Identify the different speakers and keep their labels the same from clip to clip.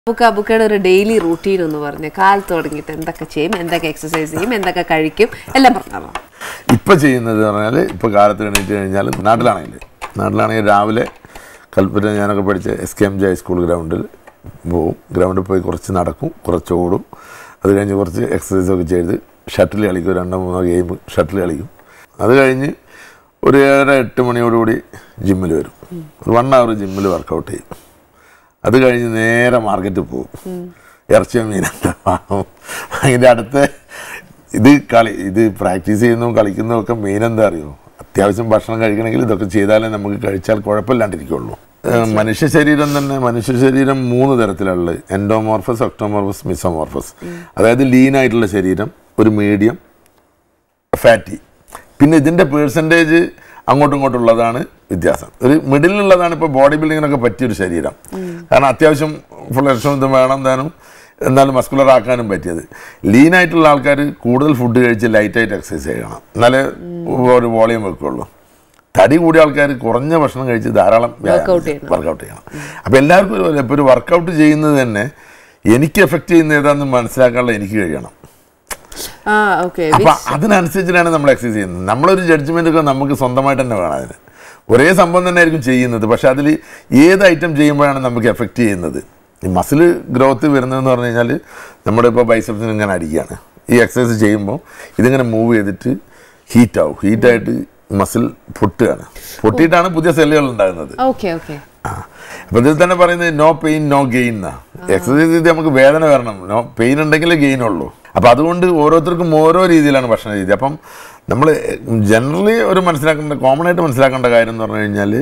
Speaker 1: അബുക്കയുടെ ഒരു daily routine എന്ന് പറഞ്ഞ് കാലത്ത് തുടങ്ങിയിട്ട് എന്തൊക്കെ ചെയ്യും, എന്തൊക്കെ എക്സസൈസ് ചെയ്യും, എന്തൊക്കെ കഴിക്കും, എല്ലാം പറഞ്ഞോ.
Speaker 2: ഇപ്പം ചെയ്യുന്നത് പറഞ്ഞാൽ ഇപ്പോൾ കാലത്ത് എണീറ്റ് കഴിഞ്ഞാൽ നാട്ടിലാണെങ്കിൽ രാവിലെ കൽപ്പറ്റ ഞാനൊക്കെ പഠിച്ച SKMJ ഹൈസ്കൂൾ ഗ്രൗണ്ടിൽ പോവും. ഗ്രൗണ്ടിൽ പോയി കുറച്ച് നടക്കും, കുറച്ച് ഓടും. അത് കഴിഞ്ഞ് കുറച്ച് എക്സസൈസൊക്കെ ചെയ്ത് ഷട്ടിൽ കളിക്കും, 2-3 ഗെയിം ഷട്ടിൽ കളിക്കും. അത് കഴിഞ്ഞ് ഒരു 7-8 മണിയോടുകൂടി ജിമ്മിൽ വരും. ഒരു 1 hour ജിമ്മിൽ വർക്കൗട്ട് ചെയ്യും. അത് കഴിഞ്ഞ് നേരെ മാർക്കറ്റിൽ പോകും. ഇറച്ചിയോ മീനെന്താ വാങ്ങും. അതിൻ്റെ അടുത്ത് ഇത് പ്രാക്ടീസ് ചെയ്യുന്നതും കളിക്കുന്നതും ഒക്കെ മെയിൻ എന്താ അറിയുമോ, അത്യാവശ്യം ഭക്ഷണം കഴിക്കണമെങ്കിൽ ഇതൊക്കെ ചെയ്താലേ നമുക്ക് കഴിച്ചാൽ കുഴപ്പമില്ലാണ്ടിരിക്കുള്ളൂ. മനുഷ്യ ശരീരം 3 തരത്തിലുള്ളത്: എൻഡോമോർഫസ്, ഒക്ടോമോർഫസ്, മിസോമോർഫസ്. അതായത് ലീനായിട്ടുള്ള ശരീരം, ഒരു മീഡിയം, ഫാറ്റി. പിന്നെ ഇതിൻ്റെ പേഴ്സൻറ്റേജ് അങ്ങോട്ടും ഇങ്ങോട്ടുള്ളതാണ് വ്യത്യാസം. ഒരു മിഡിലുള്ളതാണ് ഇപ്പോൾ ബോഡി ബിൽഡിങ്ങിനൊക്കെ പറ്റിയൊരു ശരീരം. കാരണം അത്യാവശ്യം ഫ്ലഷും ഇതും വേണം താനും, എന്നാലും മസ്കുലർ ആക്കാനും പറ്റിയത്. ലീനായിട്ടുള്ള ആൾക്കാർ കൂടുതൽ ഫുഡ് കഴിച്ച് ലൈറ്റായിട്ട് എക്സസൈസ് ചെയ്യണം, എന്നാലേ ഒരു വോളിയം വെക്കുകയുള്ളൂ. തടി കൂടിയ ആൾക്കാർ കുറഞ്ഞ ഭക്ഷണം കഴിച്ച് ധാരാളം വർക്കൗട്ട് ചെയ്യണം. അപ്പോൾ എല്ലാവർക്കും ഇപ്പോൾ ഒരു വർക്കൗട്ട് ചെയ്യുന്നത് തന്നെ എനിക്ക് എഫക്റ്റ് ചെയ്യുന്ന ഏതാണെന്ന് മനസ്സിലാക്കാനുള്ള എനിക്ക് കഴിയണം. അപ്പം അതിനനുസരിച്ചിട്ടാണ് നമ്മൾ എക്സസൈസ് ചെയ്യുന്നത്. നമ്മളൊരു ജഡ്ജ്മെൻ്റൊക്കെ നമുക്ക് സ്വന്തമായിട്ട് തന്നെ വേണം. അതിന് ഒരേ സംഭവം തന്നെ ആയിരിക്കും ചെയ്യുന്നത്, പക്ഷെ അതിൽ ഏത് ഐറ്റം ചെയ്യുമ്പോഴാണ് നമുക്ക് എഫക്റ്റ് ചെയ്യുന്നത്. ഈ മസിൽ ഗ്രോത്ത് വരുന്നതെന്ന് പറഞ്ഞു കഴിഞ്ഞാൽ നമ്മുടെ ഇപ്പോൾ ബൈസെപ്സിന് ഇങ്ങനെ അടിക്കുകയാണ്. ഈ എക്സസൈസ് ചെയ്യുമ്പോൾ ഇതിങ്ങനെ മൂവ് ചെയ്തിട്ട് ഹീറ്റാവും. ഹീറ്റായിട്ട് മസിൽ പൊട്ടിയിട്ടാണ് പുതിയ സെല്ലുകൾ ഉണ്ടാകുന്നത്. അപ്പോൾ ഇതിൽ തന്നെ പറയുന്നത് നോ പെയിൻ നോ ഗെയിൻ എന്നാ. എക്സസൈസ് ചെയ്ത് നമുക്ക് വേദന വരണം, നോ പെയിൻ ഉണ്ടെങ്കിലേ ഗെയിൻ ഉള്ളൂ. അപ്പോൾ അതുകൊണ്ട് ഓരോരുത്തർക്കും ഓരോ രീതിയിലാണ് ഭക്ഷണ രീതി. അപ്പം നമ്മൾ ജനറലി കോമൺ ആയിട്ട് മനസ്സിലാക്കേണ്ട കാര്യം എന്ന് പറഞ്ഞു കഴിഞ്ഞാൽ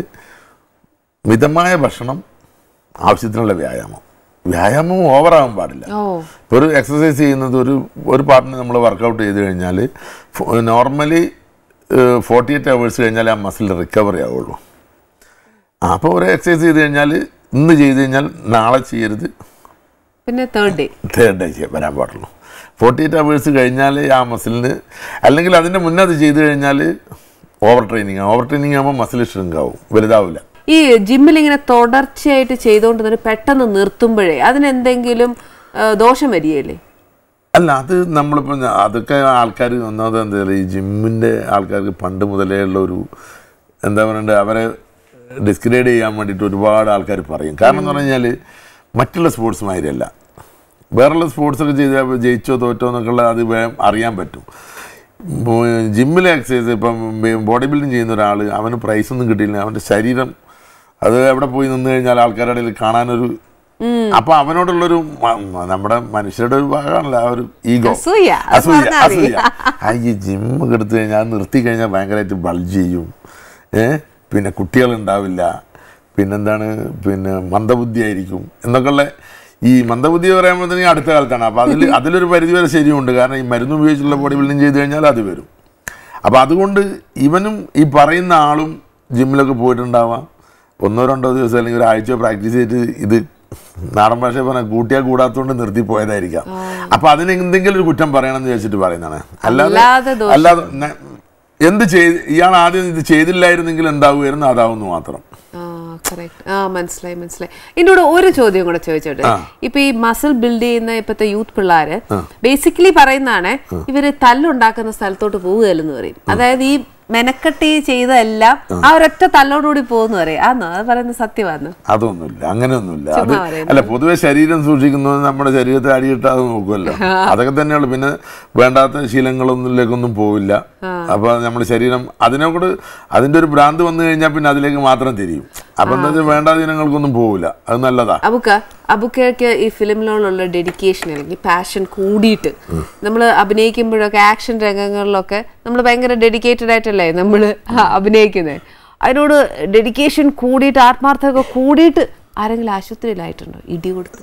Speaker 2: മിതമായ ഭക്ഷണം, ആവശ്യത്തിനുള്ള വ്യായാമവും ഓവറാകാൻ പാടില്ല. ഇപ്പോൾ ഒരു എക്സസൈസ് ചെയ്യുന്നത് ഒരു പാർട്ടിന് നമ്മൾ വർക്കൗട്ട് ചെയ്ത് കഴിഞ്ഞാൽ നോർമലി 48 hours കഴിഞ്ഞാൽ ആ മസിൽ റിക്കവറി ആവുള്ളൂ. അപ്പോൾ ഒരു എക്സസൈസ് ചെയ്ത് കഴിഞ്ഞാൽ ഇന്ന് ചെയ്ത് കഴിഞ്ഞാൽ നാളെ ചെയ്യരുത്,
Speaker 1: പിന്നെ തേർഡ് ഡേ
Speaker 2: വരാൻ പാടുള്ളൂ. 48 hours കഴിഞ്ഞാൽ ആ മസിലിന്, അല്ലെങ്കിൽ അതിൻ്റെ മുന്നേ അത് ചെയ്ത് കഴിഞ്ഞാൽ ഓവർ ട്രെയിനിങ് ആകുമ്പോൾ മസിൽ ഷ്രിങ്കാവും, വലുതാവില്ല.
Speaker 1: ഈ ജിമ്മിൽ ഇങ്ങനെ തുടർച്ചയായിട്ട് ചെയ്തുകൊണ്ട് പെട്ടെന്ന് നിർത്തുമ്പോഴേ അതിനെന്തെങ്കിലും ദോഷം വരികയല്ലേ?
Speaker 2: അല്ല, അത് നമ്മളിപ്പോൾ അതൊക്കെ ആൾക്കാർ ഒന്നാമത് എന്താ പറയുക, ഈ ജിമ്മിൻ്റെ ആൾക്കാർക്ക് പണ്ട് മുതലേ ഉള്ള ഒരു എന്താ പറയണ്ടത്, അവരെ ഡിസ്ക്രൈഡ് ചെയ്യാൻ വേണ്ടിയിട്ട് ഒരുപാട് ആൾക്കാർ പറയും. കാരണം എന്ന് പറഞ്ഞു കഴിഞ്ഞാൽ മറ്റുള്ള സ്പോർട്സ് മാതിരിയല്ല. വേറെയുള്ള സ്പോർട്സൊക്കെ ചെയ്താൽ ജയിച്ചോ തോറ്റോ എന്നൊക്കെയുള്ള അത് വേഗം അറിയാൻ പറ്റും. ജിമ്മിലെ എക്സസൈസ് ഇപ്പം ബോഡി ബിൽഡിങ് ചെയ്യുന്ന ഒരാൾ, അവന് പ്രൈസൊന്നും കിട്ടിയില്ല, അവൻ്റെ ശരീരം അത് എവിടെ പോയി നിന്ന് കഴിഞ്ഞാൽ ആൾക്കാരുടെ ഇടയിൽ കാണാനൊരു, അപ്പം അവനോടുള്ളൊരു നമ്മുടെ മനുഷ്യരുടെ ഒരു ഭാഗമാണല്ലോ ആ ഒരു ഈഗോ, അസൂയ. ഈ ജിമ്മ് എടുത്തു കഴിഞ്ഞാൽ അത് നിർത്തി കഴിഞ്ഞാൽ ഭയങ്കരമായിട്ട് ബൾജ് ചെയ്യും, പിന്നെ കുട്ടികളുണ്ടാവില്ല, പിന്നെന്താണ്, പിന്നെ മന്ദബുദ്ധിയായിരിക്കും എന്നൊക്കെയുള്ള. ഈ മന്ദബുദ്ധി പറയുമ്പോഴത്തേക്കും അടുത്ത കാലത്താണ്. അപ്പോൾ അതിലൊരു പരിധിവരെ ശരിയുണ്ട്. കാരണം ഈ മരുന്ന് ഉപയോഗിച്ചുള്ള ബോഡി ബിൽഡിങ് ചെയ്ത് കഴിഞ്ഞാൽ അത് വരും. അപ്പോൾ അതുകൊണ്ട് ഇവനും ഈ പറയുന്ന ആളും ജിമ്മിലൊക്കെ പോയിട്ടുണ്ടാവാം, 1-2 ദിവസം അല്ലെങ്കിൽ ഒരാഴ്ചയോ പ്രാക്ടീസ് ചെയ്തിട്ട് ഇത് നാടൻ ഭാഷ പറഞ്ഞാൽ കൂട്ടിയാൽ കൂടാത്തതുകൊണ്ട് നിർത്തിപ്പോയതായിരിക്കാം. അപ്പോൾ അതിന് എന്തെങ്കിലും ഒരു കുറ്റം പറയണമെന്ന് ചോദിച്ചിട്ട് പറയുന്നതാണ്. അല്ലാതെ ഇയാൾ ആദ്യം ഇത് ചെയ്തില്ലായിരുന്നെങ്കിൽ എന്താവുമായിരുന്നു, അതാവുന്നു മാത്രം.
Speaker 1: മനസ്സിലായി. ഇതിനോട് ഒരു ചോദ്യം കൂടെ ചോദിച്ചോട്ടെ. ഇപ്പൊ ഈ മസിൽ ബിൽഡ് ചെയ്യുന്ന ഇപ്പത്തെ യൂത്ത് പിള്ളേര് ബേസിക്കലി പറയുന്നതാണ് ഇവര് തല്ലുണ്ടാക്കുന്ന സ്ഥലത്തോട്ട് പോവുകയല്ലെന്ന് പറയും. അതായത് ഈ മെനക്കെട്ടി ചെയ്തതെല്ലാം ആ ഒരൊറ്റ തല്ലോടുകൂടി പോകുന്നു പറയും. ആന്നോ അത് പറയുന്നത് സത്യമാണോ?
Speaker 2: അതൊന്നുമില്ല, അങ്ങനെയൊന്നുമില്ല. അല്ല, പൊതുവെ ശരീരം സൂക്ഷിക്കുന്നത് നമ്മുടെ ശരീരത്തെ അടിയിട്ടാതെ നോക്കുമല്ലോ, അതൊക്കെ തന്നെയുള്ളൂ. പിന്നെ വേണ്ടാത്ത ശീലങ്ങളൊന്നിലേക്കൊന്നും പോവില്ല. അപ്പൊ നമ്മുടെ ശരീരം അതിന്റെ ഒരു ഭ്രാന്ത് വന്നു കഴിഞ്ഞാൽ പിന്നെ അതിലേക്ക് മാത്രം തിരിയും. അപ്പൊ എന്താ വെച്ചാൽ വേണ്ടാത്ത ശീലങ്ങൾക്കൊന്നും പോവില്ല. അത് നല്ലതാ.
Speaker 1: അബുക്കയ്ക്ക് ഈ ഫിലിമിനോടുള്ള ഡെഡിക്കേഷൻ അല്ലെങ്കിൽ പാഷൻ കൂടിയിട്ട് നമ്മൾ അഭിനയിക്കുമ്പോഴൊക്കെ ആക്ഷൻ രംഗങ്ങളിലൊക്കെ നമ്മൾ ഭയങ്കര ഡെഡിക്കേറ്റഡ് ആയിട്ടല്ലേ നമ്മൾ അഭിനയിക്കുന്നത്. അതിനോട് ഡെഡിക്കേഷൻ കൂടിയിട്ട് ആത്മാർത്ഥമൊക്കെ കൂടിയിട്ട് ആരെങ്കിലും ആശുപത്രിയിലായിട്ടുണ്ടോ ഇടി കൊടുത്ത്?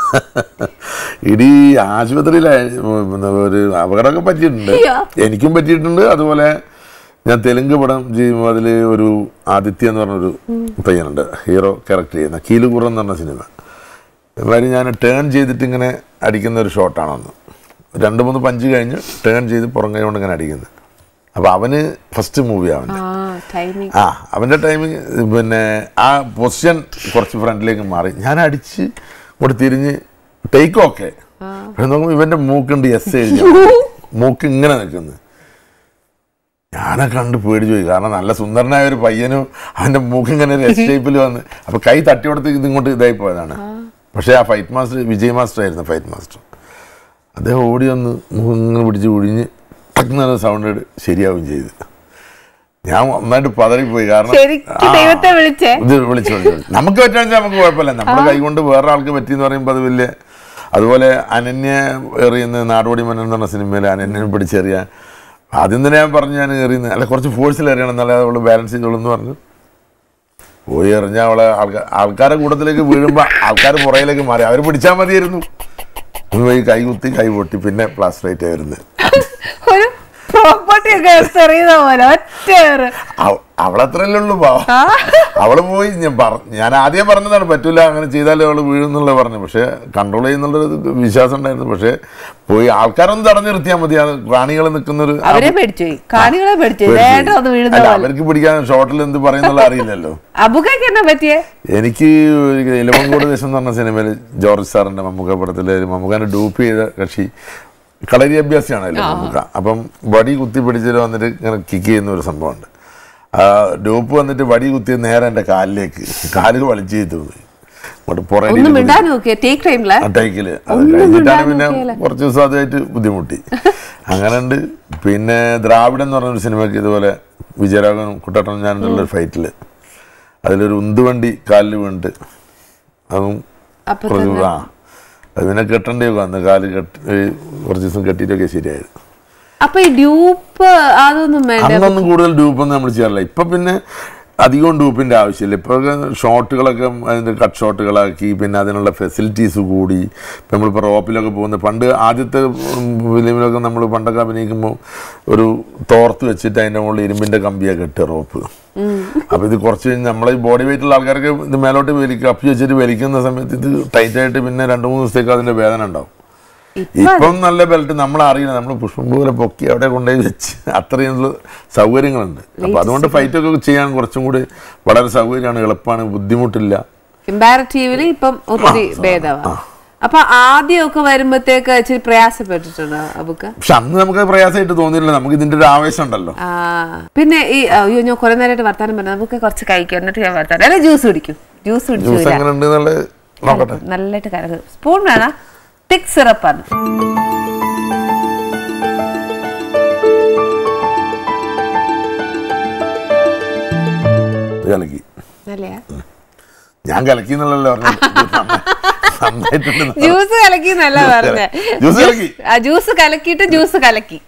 Speaker 2: ഇടി ആശുപത്രിയിൽ ഒരു അപകടമൊക്കെ പറ്റിയിട്ടുണ്ട്, എനിക്കും പറ്റിയിട്ടുണ്ട്. അതുപോലെ ഞാൻ തെലുങ്ക് പടം ചെയ്യുമ്പോൾ അതിൽ ഒരു ആദിത്യ എന്ന് പറഞ്ഞൊരു പയ്യനുണ്ട്, ഹീറോ ക്യാരക്ടർ ചെയ്യുന്ന കീലുകുറം എന്ന് പറഞ്ഞ സിനിമ. കാര്യം ഞാൻ ടേൺ ചെയ്തിട്ട് ഇങ്ങനെ അടിക്കുന്ന ഒരു ഷോട്ടാണെന്ന്, 2-3 പഞ്ച് കഴിഞ്ഞ് ടേൺ ചെയ്ത് പുറം കൈ കൊണ്ട് ഇങ്ങനെ അടിക്കുന്നത്. അപ്പോൾ അവന് ഫസ്റ്റ് മൂവി അവൻ്റെ ടൈമിങ് പിന്നെ ആ പൊസിഷൻ കുറച്ച് ഫ്രണ്ടിലേക്ക് മാറി ഞാൻ അടിച്ച് ഇങ്ങോട്ട് തിരിഞ്ഞ് ടേക്ക് ഓക്കെ. നോക്കുമ്പോൾ ഇവന്റെ മൂക്കുണ്ട് എസ് എഴുതി, മൂക്ക് ഇങ്ങനെ നിൽക്കുന്നത്. ഞാനെ കണ്ട് പേടിച്ചു പോയി. കാരണം നല്ല സുന്ദരനായ ഒരു പയ്യനും അവന്റെ മൂക്ക് ഇങ്ങനെ ഒരു എസ് ഷേപ്പിൽ വന്ന്, അപ്പൊ കൈ തട്ടി കൊടുത്ത് ഇതിങ്ങോട്ട് ഇതായി പോയതാണ്. പക്ഷെ ആ ഫൈറ്റ് മാസ്റ്റർ വിജയ് മാസ്റ്റർ ആയിരുന്നു, ഫൈറ്റ് മാസ്റ്റർ. അദ്ദേഹം ഓടി വന്ന് ഇങ്ങനെ പിടിച്ച് കുഴിഞ്ഞ് ടക്കുന്ന സൗണ്ട് ശരിയാവുകയും ചെയ്ത്. ഞാൻ നന്നായിട്ട് പതറിപ്പോയി. കാരണം ഇത് വിളിച്ചു നമുക്ക് പറ്റുകയാണെങ്കിൽ നമുക്ക് കുഴപ്പമില്ല, നമ്മുടെ കൈ കൊണ്ട് വേറെ ആൾക്ക് പറ്റിയെന്ന് പറയുമ്പോൾ അത് വലിയ. അതുപോലെ അനന്യ എറിയുന്ന നാടോടി മന്നൻ എന്ന് പറഞ്ഞ സിനിമയിൽ അനന്യനെ പിടിച്ചെറിയാൻ ആദ്യം തന്നെ ഞാൻ പറഞ്ഞു, ഞാൻ എറിയുന്നത് അല്ല കുറച്ച് ഫോഴ്സിൽ എറിയണം, എന്നാലേ അവള് ബാലൻസ് ചെയ്തോളൂ എന്ന് പറഞ്ഞു. പോയി എറിഞ്ഞാൽ അവളെ ആൾക്കാരെ കൂട്ടത്തിലേക്ക് വീഴുമ്പോൾ ആൾക്കാർ പുറയിലേക്ക് മാറി. അവർ പിടിച്ചാൽ മതിയായിരുന്നു. പോയി കൈ കുത്തി കൈ പൊട്ടി, പിന്നെ പ്ലാസ്റ്ററേറ്റ് ആയിരുന്നു. അവളത്രല്ലേ ഉള്ളു പാവം. അവള് പോയി. ഞാൻ ആദ്യം പറഞ്ഞതാണ് പറ്റൂല, അങ്ങനെ ചെയ്താലും അവള് വീഴുന്നുള്ള പറഞ്ഞു. പക്ഷെ കൺട്രോൾ ചെയ്യുന്നുള്ളൊരു വിശ്വാസം ഉണ്ടായിരുന്നു. പക്ഷെ പോയി ആൾക്കാരൊന്നും തടഞ്ഞു നിർത്തിയാൽ മതി. അത് കാണികൾ നിൽക്കുന്നൊരു അവർക്ക് പിടിക്കാൻ ഷോട്ടിൽ എന്ത് പറയുന്നുള്ള അറിയില്ലല്ലോ. എനിക്ക് ഇലവങ്കോട് ദേശം എന്ന് പറഞ്ഞ സിനിമയിൽ ജോർജ് സാറിന്റെ മമ്മൂക്ക പടത്തില് മമ്മൂക്കാനെ ഡൂപ്പ് ചെയ്ത കക്ഷി കളരി അഭ്യാസിയാണല്ലോ മമ്മൂക്ക. അപ്പം വടി കുത്തി പിടിച്ചിട്ട് വന്നിട്ട് ഇങ്ങനെ കിക്ക് ചെയ്യുന്ന ഒരു സംഭവമുണ്ട്. ഡൂപ്പ് വന്നിട്ട് വടി കുത്തി നേരെ എൻ്റെ കാലിലേക്ക്, കാലിൽ വലിച്ചു ചെയ്തു പോയി. ടേക്കില് അത് കഴിഞ്ഞിട്ടാണ് പിന്നെ കുറച്ച് ദിവസം അതുമായിട്ട് ബുദ്ധിമുട്ടി. അങ്ങനെ ഉണ്ട്. പിന്നെ ദ്രാവിഡൻ എന്ന് പറഞ്ഞൊരു സിനിമയ്ക്ക് ഇതുപോലെ വിജയരാഘവനും കുട്ടേട്ടനും ഞാനുള്ളൊരു ഫൈറ്റില് അതിലൊരു ഉന്തുവണ്ടി കാലിൽ വീണിട്ട് അതും അത് പിന്നെ കെട്ടേണ്ടിയൊക്കെ വന്ന് കാല് കുറച്ച് ദിവസം കെട്ടിയിട്ടൊക്കെ ശരിയായത്. അന്നൊന്നും കൂടുതൽ ഡ്യൂപ്പൊന്നും നമ്മൾ ചെയ്യാറില്ല. ഇപ്പൊ പിന്നെ അധികം ഡ്യൂപ്പിന്റെ ആവശ്യമില്ല. ഇപ്പൊ ഷോട്ടുകളൊക്കെ അതിന്റെ കട്ട് ഷോട്ടുകളാക്കി, പിന്നെ അതിനുള്ള ഫെസിലിറ്റീസ് കൂടി. ഇപ്പം നമ്മളിപ്പോൾ റോപ്പിലൊക്കെ പോകുന്നത്, പണ്ട് ആദ്യത്തെ ഫിലിമിലൊക്കെ നമ്മൾ പണ്ടൊക്കെ അഭിനയിക്കുമ്പോൾ ഒരു തോർത്ത് വെച്ചിട്ട് അതിൻ്റെ മുകളിൽ ഇരുമ്പിന്റെ കമ്പിയൊക്കെ ഇട്ട് റോപ്പ്. അപ്പൊ ഇത് കുറച്ച് നമ്മളെ ബോഡി വെയിറ്റ് ഉള്ള ആൾക്കാർക്ക് ഇത് മേലോട്ട് കപ്പി വെച്ചിട്ട് വലിക്കുന്ന സമയത്ത് ഇത് ടൈറ്റായിട്ട് പിന്നെ 2-3 ദിവസത്തേക്ക് അതിന്റെ വേദന ഉണ്ടാവും. ഇപ്പം നല്ല ബെൽറ്റ് നമ്മളറിയില്ല, നമ്മൾ പുഷ്പം പോലെ പൊക്കി അവിടെ കൊണ്ടുപോയി വെച്ച് അത്രയുള്ള സൗകര്യങ്ങളുണ്ട്. അപ്പൊ അതുകൊണ്ട് ഫൈറ്റൊക്കെ ചെയ്യാൻ കുറച്ചും കൂടി വളരെ സൗകര്യമാണ്, എളുപ്പമാണ്, ബുദ്ധിമുട്ടില്ല.
Speaker 1: കമ്പാരിറ്റീവ്ലി ഇപ്പം ഒത്തിരി ഭേദമാണ്. അപ്പൊ ആദ്യമൊക്കെ വരുമ്പോഴത്തേക്ക് ഇച്ചിരി പ്രയാസപ്പെട്ടിട്ടുണ്ടോ അബുക്ക?
Speaker 2: പക്ഷെ അന്ന് നമുക്ക് പ്രയാസമായിട്ട് തോന്നിയില്ല, നമുക്ക് ഇതിന്റെ ഒരു ആവേശം ഉണ്ടല്ലോ.
Speaker 1: പിന്നെ ഈ അയ്യോ ഞാൻ കുറെ നേരമായിട്ട് വർത്താനം പറഞ്ഞു, നമുക്ക് കുറച്ച് കഴിക്കും എന്നിട്ട് ഞാൻ വർത്താനം. അല്ലെ ജ്യൂസ് കുടിക്കും. ജ്യൂസ് നല്ലതായിട്ട് കലക്കും. സ്പൂൺ വേണം, തിക് സിറപ്പാണ്.
Speaker 2: ഞാൻ കലക്കി എന്നുള്ളല്ലോ
Speaker 1: ജ്യൂസ് കലക്കി എന്നല്ല പറഞ്ഞ, ജ്യൂസ് കലക്കിയിട്ട് ജ്യൂസ് കലക്കി.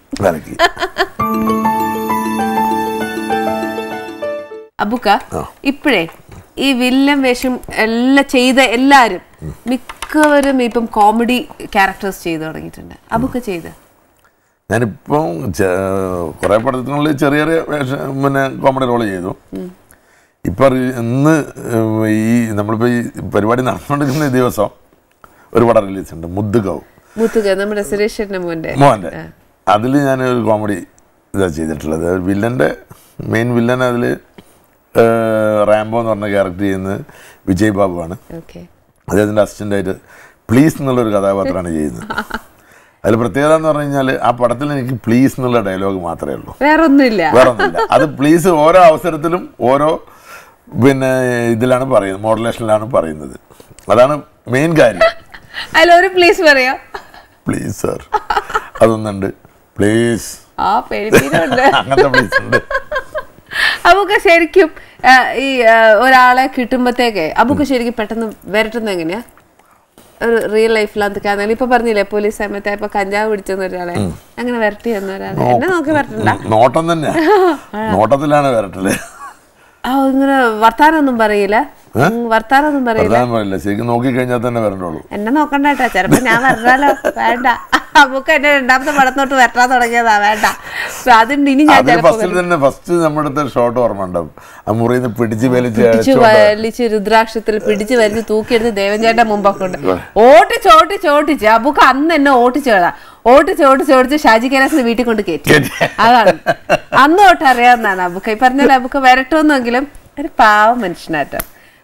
Speaker 1: അബുക്ക ഇപ്പോഴേ ഈ വില്ലൻ വേഷം എല്ലാം ചെയ്ത എല്ലാരും മിക്കവരും ഇപ്പം കോമഡി ക്യാരക്ടേഴ്സ് ചെയ്തു തുടങ്ങിയിട്ടുണ്ട്. അബുക്ക ചെയ്ത
Speaker 2: ഞാനിപ്പം കുറെ പടത്തിനുള്ളിൽ ചെറിയ ചെറിയ വേഷം പിന്നെ കോമഡി റോള് ചെയ്തു. ഇപ്പൊ ഇന്ന് ഈ നമ്മളിപ്പോ ഈ പരിപാടി നടന്നുകൊണ്ടിരിക്കുന്ന ദിവസം ഒരു പടം റിലീസ് ഉണ്ട്, മുത്തുകവ്,
Speaker 1: നമ്മുടെ സുരേഷിന്റെ മോന്റെ.
Speaker 2: അതിൽ ഞാൻ ഒരു കോമഡി ഇതാ ചെയ്തിട്ടുള്ളത്. വില്ലന്റെ മെയിൻ വില്ലൻ അതില് റാംബോ എന്ന് പറഞ്ഞ ക്യാരക്ടർ ചെയ്യുന്നത് വിജയ് ബാബു ആണ്. അദ്ദേഹത്തിന്റെ അസിസ്റ്റന്റായിട്ട് പ്ലീസ് എന്നുള്ളൊരു കഥാപാത്രമാണ് ചെയ്യുന്നത്. അതിൽ പ്രത്യേകത എന്ന് പറഞ്ഞു കഴിഞ്ഞാൽ ആ പടത്തിൽ എനിക്ക് പ്ലീസ് എന്നുള്ള ഡയലോഗ് മാത്രമേ ഉള്ളൂ, വേറൊന്നുമില്ല. അത് പ്ലീസ് ഓരോ അവസരത്തിലും ഓരോ പിന്നെ ഇതിലാണ് പറയുന്നത്, മോഡുലേഷനിലാണ് പറയുന്നത്. അതാണ് മെയിൻ കാര്യം.
Speaker 1: പ്ലീസ് പറയാ,
Speaker 2: പ്ലീസ് സർ, അതൊന്നുണ്ട്, പ്ലീസ്, അങ്ങനത്തെ പ്ലീസ് ഉണ്ട്.
Speaker 1: അബുക്ക ശരിക്കും ഈ ഒരാളെ കിട്ടുമ്പോഴത്തേക്ക് അബുക്ക ശരിക്കും പെട്ടെന്ന് വരട്ടുന്നത് എങ്ങനെയാ? ഒരു റിയൽ ലൈഫിലാണെന്ന് ഇപ്പൊ പറഞ്ഞില്ലേ, പോലീസ് സമയത്ത് ഇപ്പൊ കഞ്ചാവ് പിടിച്ചെന്ന ഒരാളെ അങ്ങനെ വരട്ടി തന്ന ഒരാളെ എന്നെ നോക്കി വരട്ടണ്ട,
Speaker 2: നോട്ടം തന്നെ, നോട്ടത്തിലാണ് വരട്ടല്.
Speaker 1: ഇങ്ങനെ വർത്താനൊന്നും പറയില്ല, വർത്താനൊന്നും പറയില്ല,
Speaker 2: ശരിക്കും നോക്കി കഴിഞ്ഞാൽ തന്നെ വരണ്ടുള്ളൂ.
Speaker 1: എന്നെ നോക്കണ്ട കേട്ടോ, ചിലപ്പോ ഞാൻ വരണല്ലോ, വേണ്ട. നമുക്ക് എന്നെ രണ്ടാമത്തെ പടത്തോട്ട് വരട്ടാൻ തുടങ്ങിയതാ, വേണ്ട. അതുണ്ട് ഇനി ഞാൻ
Speaker 2: ഫസ്റ്റ് നമ്മുടെ ഷോട്ട് ഓർമ്മ ഉണ്ടാവും, ആ മുറിയിൽ നിന്ന് പിടിച്ച്
Speaker 1: വലിച്ച് രുദ്രാക്ഷത്തിൽ പിടിച്ച് വലിച്ച് തൂക്കിയെടുത്ത് ദേവൻചേട്ടന്റെ മുമ്പൊക്കെ ഉണ്ട് ചോട്ടിച്ച് അബുക്ക് അന്ന് എന്നെ ഓട്ടിച്ച് ഷാജി കൈലാസിന്റെ വീട്ടിൽ കൊണ്ട് കയറ്റി. അതാണ് അന്ന് തൊട്ട് അറിയാവുന്നതാണ് അബുക്ക. ഈ പറഞ്ഞാൽ അബുക്ക വരട്ടോന്നെങ്കിലും ഒരു പാവം മനുഷ്യനാട്ടോ.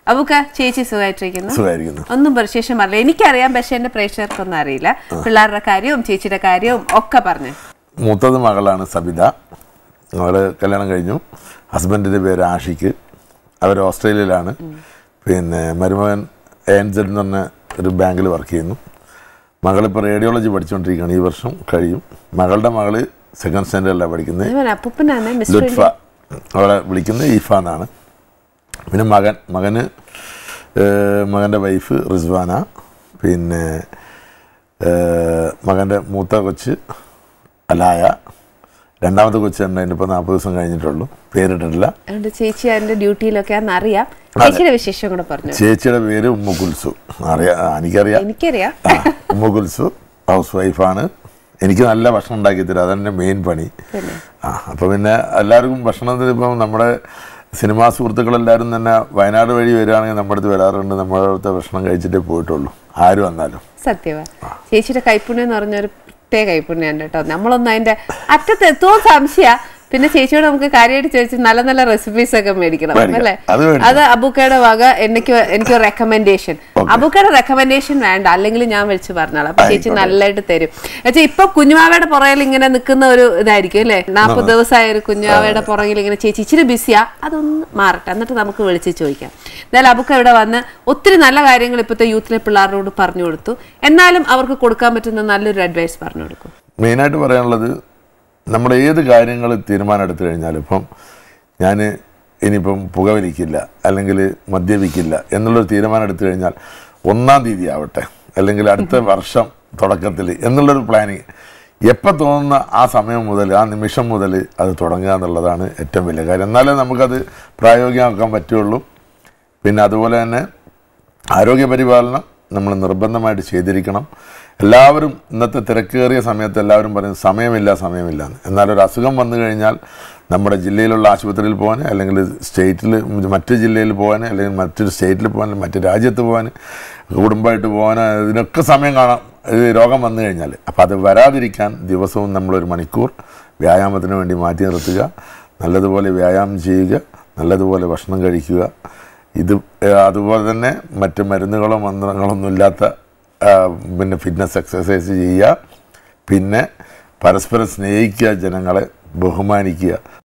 Speaker 1: അബുക്ക ചേച്ചി സുഖമായിട്ടിരിക്കുന്നു?
Speaker 2: സുഖമായിരിക്കുന്നു.
Speaker 1: ഒന്നും വിശേഷം അറിയില്ല. എനിക്കറിയാം, പക്ഷെ എന്റെ പ്രേക്ഷകർക്കൊന്നും അറിയില്ല. പിള്ളേരുടെ കാര്യവും ചേച്ചിയുടെ കാര്യവും ഒക്കെ പറഞ്ഞു.
Speaker 2: മൂത്തത് മകളാണ് സബിത. അവള് കല്യാണം കഴിഞ്ഞു. ഹസ്ബൻഡിന്റെ പേര് ആഷിക്ക്. അവർ ഓസ്ട്രേലിയയിലാണ്. പിന്നെ മരുമകൻ ANZ എന്ന് പറഞ്ഞ ഒരു ബാങ്കിൽ വർക്ക് ചെയ്യുന്നു. മകളിപ്പോൾ റേഡിയോളജി പഠിച്ചുകൊണ്ടിരിക്കുകയാണ്. ഈ വർഷം കഴിയും. മകളുടെ മകള് 2nd സ്റ്റാൻഡേർഡിലാണ് പഠിക്കുന്നത്. ലുത്ഫ. അവളെ വിളിക്കുന്നത് ഈഫ എന്നാണ്. പിന്നെ മകൻ്റെ വൈഫ് റിസ്വാന. പിന്നെ മകൻ്റെ മൂത്ത കൊച്ച് അലായ. രണ്ടാമത്തെ കൊച്ച് ഇപ്പോൾ 40 ദിവസം കഴിഞ്ഞിട്ടുള്ളൂ. പേരിട്ടിട്ടില്ല.
Speaker 1: ചേച്ചി അതിന്റെ ഡ്യൂട്ടിയിലൊക്കെ അറിയാം. ചേച്ചിയുടെ വിശേഷം കൂടെ പറഞ്ഞു.
Speaker 2: ചേച്ചിയുടെ പേര് ഉമ്മു കുൽസു. എനിക്കറിയാം. ഉമ്മു കുൽസു ഹൗസ് വൈഫാണ്. എനിക്ക് നല്ല ഭക്ഷണം ഉണ്ടാക്കി തരും. അതെൻ്റെ മെയിൻ പണി. അപ്പോൾ പിന്നെ എല്ലാവർക്കും ഭക്ഷണത്തിന് ഇപ്പം നമ്മുടെ സിനിമാ സുഹൃത്തുക്കളെല്ലാവരും തന്നെ വയനാട് വഴി വരികയാണെങ്കിൽ നമ്മുടെ അടുത്ത് വരാറുണ്ട്. നമ്മുടെ അടുത്ത് ഭക്ഷണം കഴിച്ചിട്ടേ പോയിട്ടുള്ളൂ ആര് വന്നാലും.
Speaker 1: സത്യമാണ്. ചേച്ചിയുടെ കൈപ്പുണ്യം എന്ന് പറഞ്ഞൊരു പ്രത്യേക കൈപ്പുണ്യം കേട്ടോ. നമ്മളൊന്നും അതിന്റെ അറ്റത്ത് എത്തുമോ സംശയ. പിന്നെ ചേച്ചിയോട് നമുക്ക് കാര്യമായിട്ട് ചോദിച്ച് നല്ല നല്ല റെസിപ്പീസ് ഒക്കെ മേടിക്കണം അല്ലേ? അത് അബുക്കയുടെ വക എനിക്ക് റെക്കമെൻഡേഷൻ. അബുക്കയുടെ റെക്കമെൻഡേഷൻ വേണ്ട, അല്ലെങ്കിൽ ഞാൻ വിളിച്ച് പറഞ്ഞോളാം. അപ്പൊ ചേച്ചി നല്ലതായിട്ട് തരും. എന്നുവെച്ചാൽ ഇപ്പൊ കുഞ്ഞുമാവയുടെ പുറകിൽ ഇങ്ങനെ നിൽക്കുന്ന ഒരു ഇതായിരിക്കും അല്ലേ? 40 ദിവസമായ ഒരു കുഞ്ഞുമാവയുടെ പുറകിൽ ഇങ്ങനെ ചേച്ചി ഇച്ചിരി ബിസിയാ, അതൊന്ന് മാറട്ടെ, എന്നിട്ട് നമുക്ക് വിളിച്ച് ചോദിക്കാം. എന്നാലും അബുക്ക ഇവിടെ വന്ന് ഒത്തിരി നല്ല കാര്യങ്ങൾ ഇപ്പോഴത്തെ യൂത്തിലെ പിള്ളേരോട് പറഞ്ഞു കൊടുത്തു. എന്നാലും അവർക്ക് കൊടുക്കാൻ പറ്റുന്ന നല്ലൊരു അഡ്വൈസ് പറഞ്ഞു കൊടുക്കും.
Speaker 2: മെയിനായിട്ട് പറയാനുള്ളത്, നമ്മൾ ഏത് കാര്യങ്ങൾ തീരുമാനം എടുത്തു കഴിഞ്ഞാലും, ഇപ്പം ഞാൻ ഇനിയിപ്പം പുകവലിക്കില്ല അല്ലെങ്കിൽ മദ്യപിക്കില്ല എന്നുള്ളൊരു തീരുമാനം എടുത്തു കഴിഞ്ഞാൽ 1-ാം തീയതി ആവട്ടെ അല്ലെങ്കിൽ അടുത്ത വർഷം തുടക്കത്തിൽ എന്നുള്ളൊരു പ്ലാനിങ് എപ്പോൾ തോന്നുന്ന ആ സമയം മുതൽ, ആ നിമിഷം മുതൽ അത് തുടങ്ങുക എന്നുള്ളതാണ് ഏറ്റവും വലിയ കാര്യം. എന്നാലേ നമുക്കത് പ്രായോഗികമാക്കാൻ പറ്റുള്ളൂ. പിന്നെ അതുപോലെ തന്നെ ആരോഗ്യപരിപാലനം നമ്മൾ നിർബന്ധമായിട്ട് ചെയ്തിരിക്കണം. എല്ലാവരും ഇന്നത്തെ തിരക്കേറിയ സമയത്ത് എല്ലാവരും പറയും സമയമില്ല എന്ന്. എന്നാലൊരു അസുഖം വന്നു കഴിഞ്ഞാൽ നമ്മുടെ ജില്ലയിലുള്ള ആശുപത്രിയിൽ പോകാൻ, അല്ലെങ്കിൽ സ്റ്റേറ്റിൽ മറ്റ് ജില്ലയിൽ പോകാൻ, അല്ലെങ്കിൽ മറ്റൊരു സ്റ്റേറ്റിൽ പോകാൻ, മറ്റു രാജ്യത്ത് പോകാൻ, കുടുംബമായിട്ട് പോകാൻ, ഇതിനൊക്കെ സമയം കാണാം രോഗം വന്നു കഴിഞ്ഞാൽ. അപ്പോൾ അത് വരാതിരിക്കാൻ ദിവസവും നമ്മളൊരു മണിക്കൂർ വ്യായാമത്തിന് വേണ്ടി മാറ്റി നിർത്തുക. നല്ലതുപോലെ വ്യായാമം ചെയ്യുക, നല്ലതുപോലെ ഭക്ഷണം കഴിക്കുക. അതുപോലെ തന്നെ മറ്റ് മരുന്നുകളോ മന്ത്രങ്ങളൊന്നും ഇല്ലാത്ത പിന്നെ ഫിറ്റ്നസ് എക്സസൈസ് ചെയ്യുക. പിന്നെ പരസ്പരം സ്നേഹിക്കുക, ജനങ്ങളെ ബഹുമാനിക്കുക.